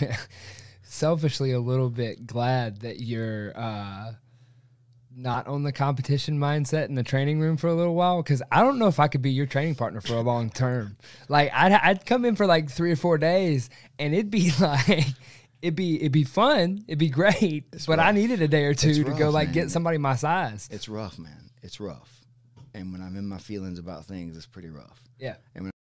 selfishly a little bit glad that you're not on the competition mindset in the training room for a little while, because I don't know if I could be your training partner for a long term. Like I'd come in for like 3 or 4 days, and it'd be like it'd be fun, it'd be great, but I needed a day or two to go like get somebody my size. It's rough, man. It's rough, and when I'm in my feelings about things, it's pretty rough. Yeah. And when